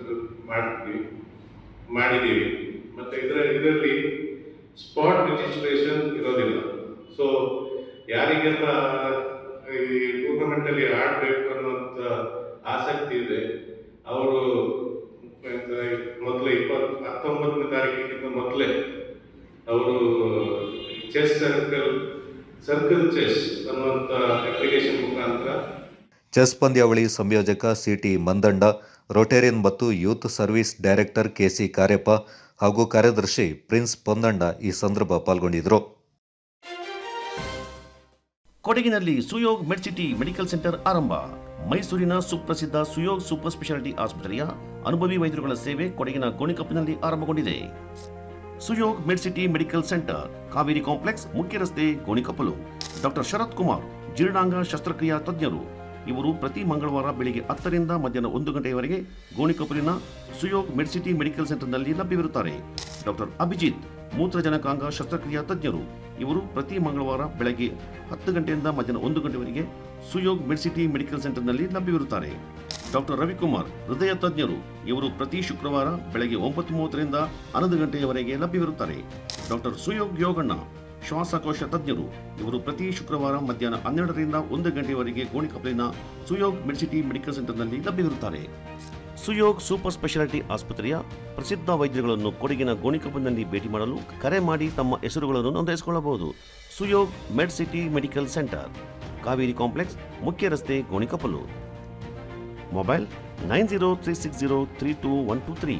Speaker 13: ಮಾಡಿದ್ದೀವಿ. ಮತ್ತು ಇದರಲ್ಲಿ ಸ್ಪಾಟ್ ರಿಜಿಸ್ಟ್ರೇಷನ್ ಇರೋದಿಲ್ಲ. ಸೊ ಯಾರಿಗೆಲ್ಲ ಈ ಟೂರ್ನಮೆಂಟಲ್ಲಿ ಆಡಬೇಕು ಅನ್ನೋಂಥ ಆಸಕ್ತಿ ಇದೆ ಅವರು ಮೊದಲೇ 19ನೇ ತಾರೀಕಿಗಿಂತ ಮೊದಲೇ ಅವರು ಚೆಸ್ ಸರ್ಕಲ್ ಚೆಸ್ ಅನ್ನುವಂಥ ಅಪ್ಲಿಕೇಶನ್ ಮುಖಾಂತರ
Speaker 2: ಚೆಸ್ ಪಂದ್ಯಾವಳಿ ಸಂಯೋಜಕ ಸಿಟಿ ಮಂದಂಡ, ರೋಟೇರಿಯನ್ ಮತ್ತು youth service director KC Kariappa ಹಾಗೂ ಕಾರ್ಯದರ್ಶಿ ಪ್ರಿನ್ಸ್ ಪೊನ್ನಣ್ಣ ಈ ಸಂದರ್ಭ ಪಾಲ್ಗೊಂಡಿದ್ದರು.
Speaker 1: ಕೊಡಗಿನಲ್ಲಿ ಸುಯೋಗ್ ಮೆಡ್ಸಿಟಿ ಮೆಡಿಕಲ್ ಸೆಂಟರ್ ಆರಂಭ. ಮೈಸೂರಿನ ಸುಪ್ರಸಿದ್ಧ ಸುಯೋಗ್ ಸೂಪರ್ ಸ್ಪೆಷಾಲಿಟಿ ಆಸ್ಪತ್ರೆಯ ಅನುಭವಿ ವೈದ್ಯರುಗಳ ಸೇವೆ ಕೊಡಗಿನ ಗೋಣಿಕೊಪ್ಪಲಿನಲ್ಲಿ ಆರಂಭಗೊಂಡಿದೆ. Suyog Medcity medical centre, Kaveri complex, ಮುಖ್ಯ ರಸ್ತೆ, ಗೋಣಿಕೊಪ್ಪಲು. ಡಾಕ್ಟರ್ ಶರತ್ ಕುಮಾರ್, ಜೀರ್ಣಾಂಗ ಶಸ್ತ್ರಕ್ರಿಯಾ ತಜ್ಞರು. ಇವರು ಪ್ರತಿ ಮಂಗಳವಾರ ಬೆಳಿಗ್ಗೆ 10 ರಿಂದ ಮಧ್ಯಾಹ್ನ 1 ಗಂಟೆಯವರೆಗೆ ಗೋಣಿಕೊಪ್ಪಲಿನ ಸುಯೋಗ್ ಮೆಡ್ಸಿಟಿ ಮೆಡಿಕಲ್ ಸೆಂಟರ್ನಲ್ಲಿ ಲಭ್ಯವಿರುತ್ತಾರೆ. ಡಾಕ್ಟರ್ ಅಭಿಜಿತ್, ಮೂತ್ರಜನಕಾಂಗ ಶಸ್ತ್ರಕ್ರಿಯಾ ತಜ್ಞರು. ಇವರು ಪ್ರತಿ ಮಂಗಳವಾರ ಬೆಳಗ್ಗೆ 10 ಗಂಟೆಯಿಂದ ಮಧ್ಯಾಹ್ನ 1 ಗಂಟೆವರೆಗೆ ಸುಯೋಗ್ ಮೆಡ್ಸಿಟಿ ಮೆಡಿಕಲ್ ಸೆಂಟರ್ನಲ್ಲಿ ಲಭ್ಯವಿರುತ್ತಾರೆ. ಡಾಕ್ಟರ್ ರವಿಕುಮಾರ್, ಹೃದಯ ತಜ್ಞರು. ಇವರು ಪ್ರತಿ ಶುಕ್ರವಾರ ಬೆಳಗ್ಗೆ 9:30 ರಿಂದ 11 ಗಂಟೆಯವರೆಗೆ ಲಭ್ಯವಿರುತ್ತಾರೆ. ಡಾಕ್ಟರ್ ಸುಯೋಗ್ ಯೋಗಣ್ಣ, ಶ್ವಾಸಕೋಶ ತಜ್ಞರು. ಇವರು ಪ್ರತಿ ಶುಕ್ರವಾರ ಮಧ್ಯಾಹ್ನ 12 ರಿಂದ 1 ಗಂಟೆಯವರೆಗೆ ಗೋಣಿಕೊಪ್ಪಲಿನ ಸುಯೋಗ್ ಮೆಡ್ಸಿಟಿ ಮೆಡಿಕಲ್ ಸೆಂಟರ್ನಲ್ಲಿ ಲಭ್ಯವಿರುತ್ತಾರೆ. ಸುಯೋಗ್ ಸೂಪರ್ ಸ್ಪೆಷಾಲಿಟಿ ಆಸ್ಪತ್ರೆಯ ಪ್ರಸಿದ್ಧ ವೈದ್ಯರುಗಳನ್ನು ಕೊಡಗಿನ ಗೋಣಿಕೊಪ್ಪಲಿನಲ್ಲಿ ಭೇಟಿ ಮಾಡಲು ಕರೆ ಮಾಡಿ ತಮ್ಮ ಹೆಸರುಗಳನ್ನು ನೋಂದಾಯಿಸಿಕೊಳ್ಳಬಹುದು. Suyog Medcity medical centre, Kaveri complex, ಮುಖ್ಯ ರಸ್ತೆ, Gonikoppal. Mobile 9036032123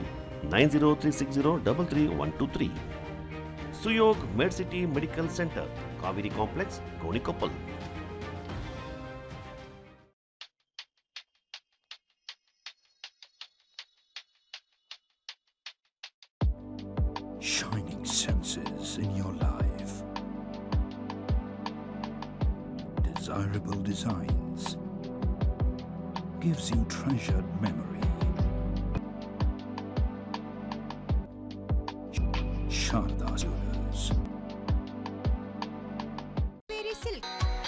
Speaker 1: 9036033123. Suyog Medcity medical centre, Kaveri complex, Gonikoppal.
Speaker 17: Shining senses in your life. Desirable designs gives you treasured memory. Sharda Jewelers.
Speaker 18: Very silk.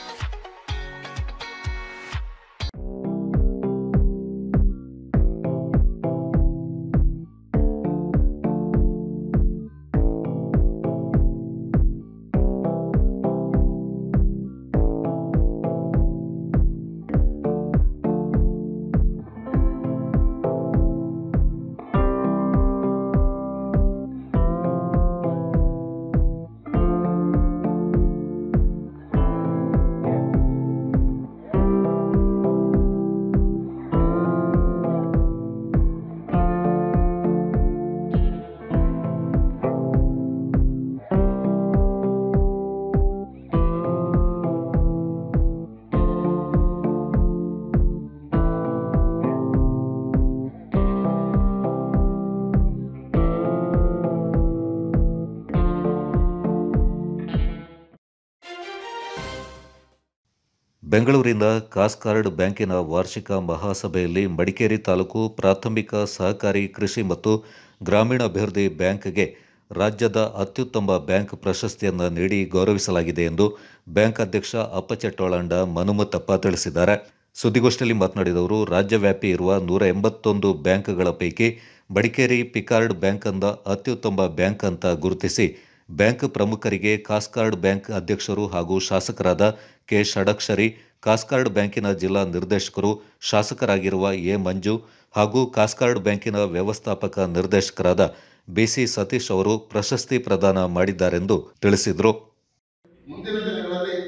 Speaker 2: ಬೆಂಗಳೂರಿನ ಕಾಸ್ಕಾರ್ಡ್ ಬ್ಯಾಂಕಿನ ವಾರ್ಷಿಕ ಮಹಾಸಭೆಯಲ್ಲಿ ಮಡಿಕೇರಿ ತಾಲೂಕು ಪ್ರಾಥಮಿಕ ಸಹಕಾರಿ ಕೃಷಿ ಮತ್ತು ಗ್ರಾಮೀಣಾಭಿವೃದ್ಧಿ ಬ್ಯಾಂಕ್ಗೆ ರಾಜ್ಯದ ಅತ್ಯುತ್ತಮ ಬ್ಯಾಂಕ್ ಪ್ರಶಸ್ತಿಯನ್ನು ನೀಡಿ ಗೌರವಿಸಲಾಗಿದೆ ಎಂದು ಬ್ಯಾಂಕ್ ಅಧ್ಯಕ್ಷ ಅಪ್ಪಚೆಟ್ಟೋಳಂಡ ಮನುಮತಪ್ಪ ತಿಳಿಸಿದ್ದಾರೆ. ಸುದ್ದಿಗೋಷ್ಠಿಯಲ್ಲಿ ಮಾತನಾಡಿದವರು, ರಾಜ್ಯವ್ಯಾಪಿ ಇರುವ 181 ಬ್ಯಾಂಕ್ಗಳ ಪೈಕಿ ಮಡಿಕೇರಿ ಪಿಕಾರ್ಡ್ ಬ್ಯಾಂಕ್ ಅನ್ನು ಅತ್ಯುತ್ತಮ ಬ್ಯಾಂಕ್ ಅಂತ ಗುರುತಿಸಿ ಬ್ಯಾಂಕ್ ಪ್ರಮುಖರಿಗೆ ಕಾಸ್ಕಾರ್ಡ್ ಬ್ಯಾಂಕ್ ಅಧ್ಯಕ್ಷರು ಹಾಗೂ ಶಾಸಕರಾದ ಕೆ ಷಡಕ್ಷರಿ, ಕಾಸ್ಕಾರ್ಡ್ ಬ್ಯಾಂಕಿನ ಜಿಲ್ಲಾ ನಿರ್ದೇಶಕರು, ಶಾಸಕರಾಗಿರುವ ಎ ಮಂಜು ಹಾಗೂ ಕಾಸ್ಕಾರ್ಡ್ ಬ್ಯಾಂಕಿನ ವ್ಯವಸ್ಥಾಪಕ ನಿರ್ದೇಶಕರಾದ ಬಿಸಿ ಸತೀಶ್ ಅವರು ಪ್ರಶಸ್ತಿ ಪ್ರದಾನ ಮಾಡಿದ್ದಾರೆಂದು ತಿಳಿಸಿದರು.
Speaker 19: ಮುಂದಿನ ದಿನಗಳಲ್ಲಿ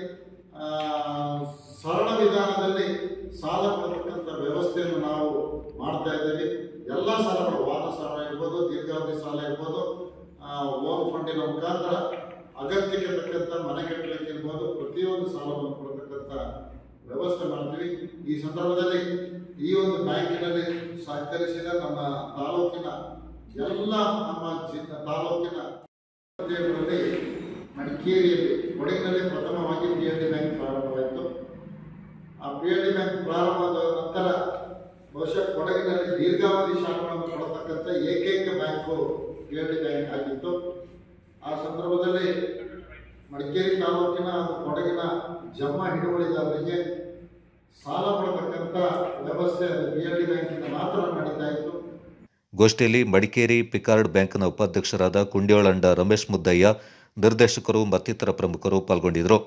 Speaker 19: ಸರಳ ವಿಧಾನದಲ್ಲಿ ಸಾಲ ಕೊಡತಕ್ಕಂಥ ವ್ಯವಸ್ಥೆಯನ್ನು ನಾವು ಮಾಡ್ತಾ ಇದ್ದೀವಿ. ಎಲ್ಲ ಸಾಲಗಳು, ವಾಹನ ಸಾಲ ಇರ್ಬೋದು, ದೀರ್ಘಾವಧಿ ಸಾಲ ಇರ್ಬೋದು, ಓನ್ ಫಂಡಿನ ಮುಖಾಂತರ ಅಗತ್ಯಕ್ಕೆ ತಕ್ಕಂಥ ಮನೆ ಕಟ್ಟಲಿಕ್ಕೆ ಇರ್ಬೋದು, ಪ್ರತಿಯೊಂದು ಸಾಲವನ್ನು ಕೊಡತಕ್ಕಂಥ ವ್ಯವಸ್ಥೆ ಮಾಡ್ತೀವಿ. ಈ ಸಂದರ್ಭದಲ್ಲಿ ಈ ಒಂದು ಬ್ಯಾಂಕಿನಲ್ಲಿ ಸಹಕರಿಸಿದ ನಮ್ಮ ತಾಲೂಕಿನ ಎಲ್ಲ ತಾಲೂಕಿನ ಮಡಿಕೇರಿಯಲ್ಲಿ ಕೊಡಗಿನಲ್ಲಿ ಪ್ರಥಮವಾಗಿ PLD ಬ್ಯಾಂಕ್ ಪ್ರಾರಂಭವಾಯಿತು. ಆ PLD ಬ್ಯಾಂಕ್ ಪ್ರಾರಂಭವಾದ ನಂತರ ಬಹುಶಃ ಕೊಡಗಿನಲ್ಲಿ ದೀರ್ಘಾವಧಿ ಸಾಲಗಳನ್ನು ಕೊಡತಕ್ಕಂಥ ಏಕೈಕ ಬ್ಯಾಂಕು PLD ಬ್ಯಾಂಕ್ ಆಗಿತ್ತು. ಆ ಸಂದರ್ಭದಲ್ಲಿ ಮಡಿಕೇರಿ ತಾಲೂಕಿನ ಕೊಡಗಿನ ಜಮ್ಮ ಹಿಡುವಳಿದಾರರಿಗೆ ಸಾಲ ಕೊಡತಕ್ಕಂಥ ವ್ಯವಸ್ಥೆ PLD ಬ್ಯಾಂಕಿನ ಮಾತ್ರ ನಡೀತಾ ಇತ್ತು.
Speaker 2: ಗೋಷ್ಠಿಯಲ್ಲಿ ಮಡಿಕೇರಿ ಪಿಕಾರ್ಡ್ ಬ್ಯಾಂಕ್ನ ಉಪಾಧ್ಯಕ್ಷರಾದ ಕುಂಡ್ಯೋಳಂಡ ರಮೇಶ್ ಮುದ್ದಯ್ಯ, ನಿರ್ದೇಶಕರು ಮತ್ತಿತರ ಪ್ರಮುಖರು ಪಾಲ್ಗೊಂಡಿದ್ದರು.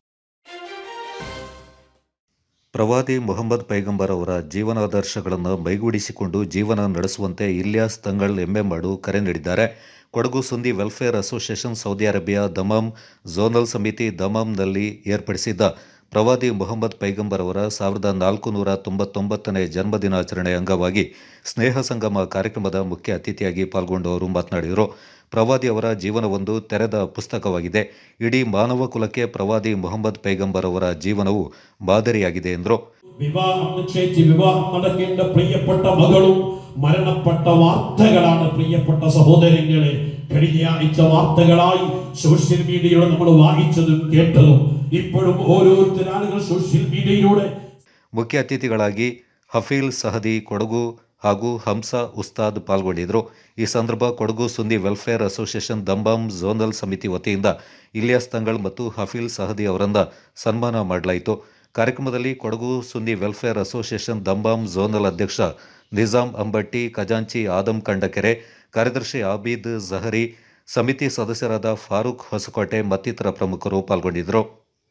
Speaker 2: ಪ್ರವಾದಿ ಮೊಹಮ್ಮದ್ ಪೈಗಂಬರ್ ಅವರ ಜೀವನಾದರ್ಶಗಳನ್ನು ಮೈಗೂಡಿಸಿಕೊಂಡು ಜೀವನ ನಡೆಸುವಂತೆ ಇಲ್ಯಾಸ್ ತಂಗಳ್ ಎಮ್ಮೆಮಾಡು ಕರೆ ನೀಡಿದ್ದಾರೆ. Kodagu Sunni welfare association Saudi Arabia Dammam zonal ಸಮಿತಿ ದಮಾಮ್ನಲ್ಲಿ ಏರ್ಪಡಿಸಿದ್ದ ಪ್ರವಾದಿ ಮೊಹಮ್ಮದ್ ಪೈಗಂಬರ್ ಅವರ 1499ನೇ ಜನ್ಮದಿನಾಚರಣೆ ಅಂಗವಾಗಿ ಸ್ನೇಹ ಸಂಗಮ ಕಾರ್ಯಕ್ರಮದ ಮುಖ್ಯ ಅತಿಥಿಯಾಗಿ ಪಾಲ್ಗೊಂಡು ಅವರು ಮಾತನಾಡಿದರು. ಪ್ರವಾದಿ ಅವರ ಜೀವನವೊಂದು ತೆರೆದ ಪುಸ್ತಕವಾಗಿದೆ. ಇಡೀ ಮಾನವ ಕುಲಕ್ಕೆ ಪ್ರವಾದಿ ಮೊಹಮ್ಮದ್ ಪೈಗಂಬರ್ ಅವರ ಜೀವನವು ಮಾದರಿಯಾಗಿದೆ ಎಂದರು.
Speaker 20: വിവാഹം നടക്കേണ്ട പ്രിയപ്പെട്ട മകളും മരണപ്പെട്ട വാർത്തകളാണ് പ്രിയപ്പെട്ട സഹോദരങ്ങളെ. കഴിഞ്ഞ ആഴ്ച വാർത്തകളായി സോഷ്യൽ മീഡിയയിലൂടെ നമ്മൾ വായിച്ചതും കേട്ടതും ഇപ്പോഴും ഓരോരുത്തർ ആളുകൾ സോഷ്യൽ മീഡിയയിലൂടെ.
Speaker 2: ಮುಖ್ಯ ಅತಿಥಿಗಳಾಗಿ ಹಫೀಲ್ ಸಹದಿ ಕೊಡಗು ಹಾಗೂ ಹಂಸಾ ಉಸ್ತಾದ್ ಪಾಲ್ಗೊಂಡಿದ್ದರು. ಈ ಸಂದರ್ಭ ಕೊಡಗು ಸುನ್ನಿ ವೆಲ್ಫೇರ್ ಅಸೋಸಿಯೇಷನ್ ದಂಬಾಂ ಝೋನಲ್ ಸಮಿತಿ ವತಿಯಿಂದ ಇಲಿಯಾಸ್ ತಂಗಳ್ ಮತ್ತು ಹಫೀಲ್ ಸಹದಿ ಅವರನ್ನ ಸನ್ಮಾನ ಮಾಡಲಾಯಿತು. ಕಾರ್ಯಕ್ರಮದಲ್ಲಿ ಕೊಡಗು ಸುನ್ನಿ ವೆಲ್ಫೇರ್ ಅಸೋಸಿಯೇಷನ್ ದಂಬಾಂ ಝೋನಲ್ ಅಧ್ಯಕ್ಷ ನಿಜಾಂ ಅಂಬಟ್ಟಿ, ಖಜಾಂಚಿ ಆದಂ ಕಂಡಕೆರೆ, ಕಾರ್ಯದರ್ಶಿ ಆಬೀದ್ ಜಹರಿ, ಸಮಿತಿ ಸದಸ್ಯರಾದ ಫಾರೂಕ್ ಹೊಸಕೋಟೆ ಮತ್ತಿತರ ಪ್ರಮುಖರು ಪಾಲ್ಗೊಂಡಿದ್ದರು.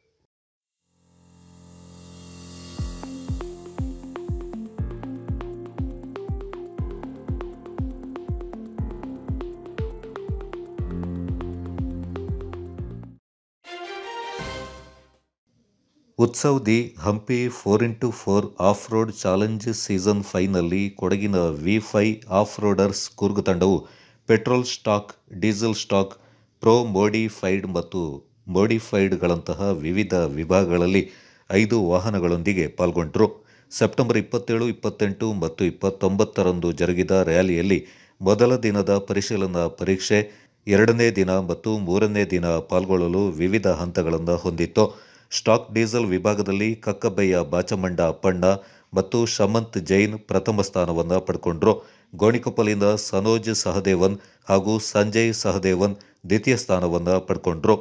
Speaker 2: Utsav the Hampi 4x4 off road challenge season 5ನಲ್ಲಿ ಕೊಡಗಿನ V5 ಆಫ್ ರೋಡರ್ಸ್ ಕೂರ್ಗ್ ತಂಡವು petrol stock, diesel stock, pro modified ಮತ್ತು ಮೋಡಿಫೈಡ್ಗಳಂತಹ ವಿವಿಧ ವಿಭಾಗಗಳಲ್ಲಿ 5 ವಾಹನಗಳೊಂದಿಗೆ ಪಾಲ್ಗೊಂಡರು. ಸೆಪ್ಟೆಂಬರ್ 27, 28 ಮತ್ತು 29ರಂದು ಜರುಗಿದ ರ್ಯಾಲಿಯಲ್ಲಿ ಮೊದಲ ದಿನದ ಪರಿಶೀಲನಾ ಪರೀಕ್ಷೆ, 2ನೇ ದಿನ ಮತ್ತು 3ನೇ ದಿನ ಪಾಲ್ಗೊಳ್ಳಲು ವಿವಿಧ ಹಂತಗಳನ್ನು ಹೊಂದಿತ್ತು. ಸ್ಟಾಕ್ ಡೀಸೆಲ್ ವಿಭಾಗದಲ್ಲಿ ಕಕ್ಕಬಯ್ಯ ಬಾಚಮಂಡ ಅಪ್ಪಣ್ಣ ಮತ್ತು ಶಮಂತ್ ಜೈನ್ ಪ್ರಥಮ ಸ್ಥಾನವನ್ನು ಪಡ್ಕೊಂಡ್ರು. ಗೋಣಿಕೊಪ್ಪಲಿನ ಸನೋಜ್ ಸಹದೇವನ್ ಹಾಗೂ ಸಂಜಯ್ ಸಹದೇವನ್ ದ್ವಿತೀಯ ಸ್ಥಾನವನ್ನು ಪಡ್ಕೊಂಡ್ರು.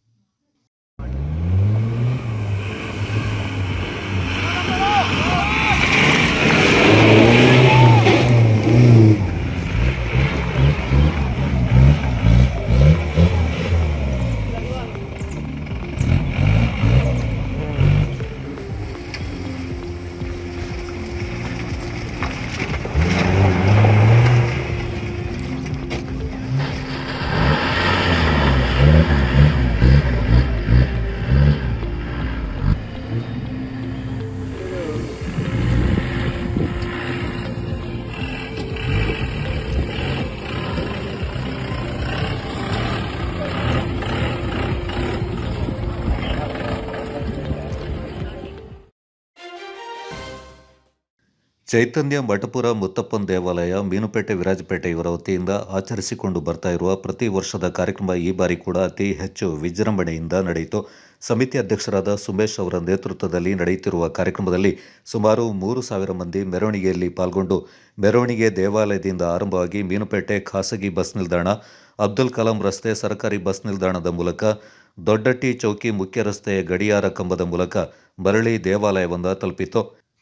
Speaker 2: ಚೈತನ್ಯ ಮಠಪುರ ಮುತ್ತಪ್ಪನ್ ದೇವಾಲಯ, ಮೀನುಪೇಟೆ, ವಿರಾಜಪೇಟೆ ಇವರ ವತಿಯಿಂದ ಆಚರಿಸಿಕೊಂಡು ಬರ್ತಾ ಇರುವ ಪ್ರತಿ ವರ್ಷದ ಕಾರ್ಯಕ್ರಮ ಈ ಬಾರಿ ಕೂಡ ಅತಿ ಹೆಚ್ಚು ವಿಜೃಂಭಣೆಯಿಂದ ನಡೆಯಿತು. ಸಮಿತಿ ಅಧ್ಯಕ್ಷರಾದ ಸುಮೇಶ್ ಅವರ ನೇತೃತ್ವದಲ್ಲಿ ನಡೆಯುತ್ತಿರುವ ಕಾರ್ಯಕ್ರಮದಲ್ಲಿ ಸುಮಾರು 3,000 ಮಂದಿ ಮೆರವಣಿಗೆಯಲ್ಲಿ ಪಾಲ್ಗೊಂಡು ಮೆರವಣಿಗೆ ದೇವಾಲಯದಿಂದ ಆರಂಭವಾಗಿ ಮೀನುಪೇಟೆ ಖಾಸಗಿ ಬಸ್ ನಿಲ್ದಾಣ, ಅಬ್ದುಲ್ ಕಲಾಂ ರಸ್ತೆ ಸರ್ಕಾರಿ ಬಸ್ ನಿಲ್ದಾಣದ ಮೂಲಕ ದೊಡ್ಡಟ್ಟಿ ಚೌಕಿ ಮುಖ್ಯ ರಸ್ತೆಯ ಗಡಿಯಾರ ಕಂಬದ ಮೂಲಕ ಮರಳಿ ದೇವಾಲಯವನ್ನು ತಲುಪಿತು.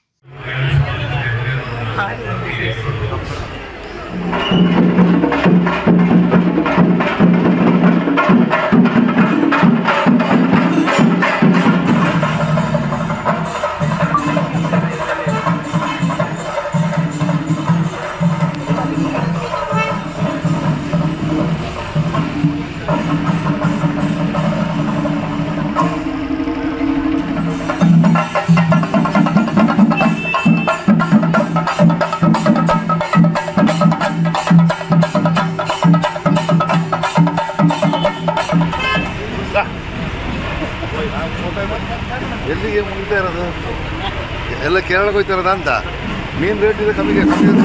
Speaker 18: ಎಲ್ಲಿಗೆ ಮುಗಿತಾ ಇರೋದು ಎಲ್ಲ ಕೇರಳಕ್ಕೆ ಹೋಗ್ತಾ ಇರೋದ ಅಂತ ಮೀನು ರೇಟ್ ಇದೆ ಕಮ್ಮಿ.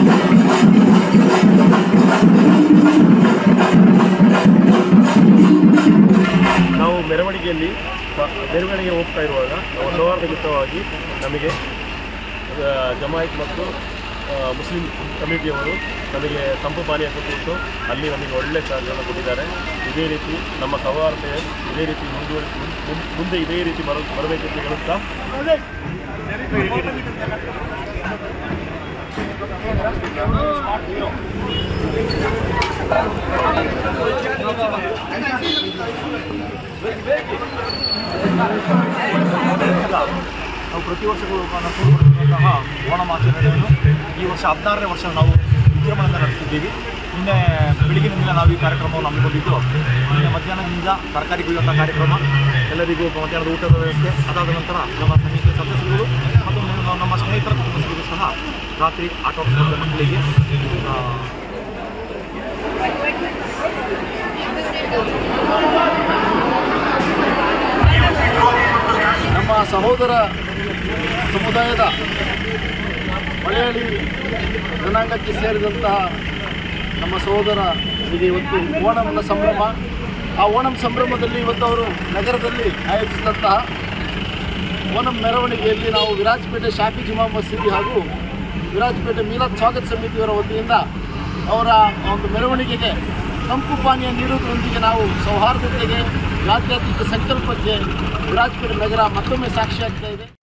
Speaker 5: ನಾವು ಮೆರವಣಿಗೆ ಹೋಗ್ತಾ ಇರುವಾಗ ಸೌಹಾರ್ದಯುತವಾಗಿ ನಮಗೆ ಜಮಾಯಿತ್ ಮತ್ತು ಮುಸ್ಲಿಂ ಕಮಿಟಿಯವರು ನಮಗೆ ತಂಪು ಪಾನೀಯ ಕೊಟ್ಟು ಅಲ್ಲಿ ನಮಗೆ ಒಳ್ಳೆಯ ಸಹಕಾರ ಕೊಟ್ಟಿದ್ದಾರೆ. ಇದೇ ರೀತಿ ನಮ್ಮ ಸೌಹಾರ್ದ ಇದೇ ರೀತಿ ಮುಂದೆ ಇದೇ ರೀತಿ ಬರಬೇಕೆಂದು ಹೇಳುತ್ತಾ
Speaker 21: ನಾವು ಪ್ರತಿ ವರ್ಷಗಳು ನಡೆಸುವಂತಹ ಓಣಂ ಆಚರಣೆಯನ್ನು ಈ ವರ್ಷ 16ನೇ ವರ್ಷ ನಾವು ವಿಜೃಂಭಣೆಯಿಂದ ನಡೆಸುತ್ತಿದ್ದೀವಿ. ನಿನ್ನೆ ಬೆಳಗಿನಿಂದ ನಾವು ಈ ಕಾರ್ಯಕ್ರಮವನ್ನು ಹಮ್ಮಿಕೊಂಡಿದ್ದು, ನಿನ್ನೆ ಮಧ್ಯಾಹ್ನದಿಂದ ತರಕಾರಿ ಕೊಯ್ಯುವಂಥ ಕಾರ್ಯಕ್ರಮ, ಎಲ್ಲರಿಗೂ ಮಧ್ಯಾಹ್ನದ ಊಟದ ವ್ಯವಸ್ಥೆ, ಅದಾದ ನಂತರ ನಮ್ಮ ಸಮಿತಿಯ ಸದಸ್ಯರುಗಳು ಮತ್ತು ನಮ್ಮ ಸ್ನೇಹಿತರ ಕುಟುಂಬಸ್ಥರಿಗೂ ಸಹ ರಾತ್ರಿ ಆಟೋ ಮಕ್ಕಳಿಗೆ
Speaker 18: ನಮ್ಮ ಸಹೋದರ ಸಮುದಾಯದ ಮಲಯಾಳಿ ಜನಾಂಗಕ್ಕೆ ಸೇರಿದಂತಹ ನಮ್ಮ ಸಹೋದರ
Speaker 5: ಈಗ ಇವತ್ತು ಓಣಂನ ಸಂಭ್ರಮ. ಆ ಓಣಂ ಸಂಭ್ರಮದಲ್ಲಿ ಇವತ್ತು ಅವರು ನಗರದಲ್ಲಿ ಆಯೋಜಿಸಿದಂತಹ ಓಣಂ ಮೆರವಣಿಗೆಯಲ್ಲಿ ನಾವು ವಿರಾಜಪೇಟೆ ಶಾಫಿ ಜುಮಾ ಮಸೀದಿ ಹಾಗೂ ವಿರಾಜಪೇಟೆ ಮೀಲಾದ್ ಸ್ವಾಗತ ಸಮಿತಿಯವರ ವತಿಯಿಂದ ಅವರ ಒಂದು ಮೆರವಣಿಗೆಗೆ ತಂಪು ಪಾನೀಯ ನೀಡುವುದರೊಂದಿಗೆ ನಾವು ಸೌಹಾರ್ದತೆಗೆ, ಆಧ್ಯಾತ್ಮಿಕ ಸಂಕಲ್ಪಕ್ಕೆ ವಿರಾಜಪೇಟೆ ನಗರ ಮತ್ತೊಮ್ಮೆ ಸಾಕ್ಷಿಯಾಗ್ತಾ ಇದೆ.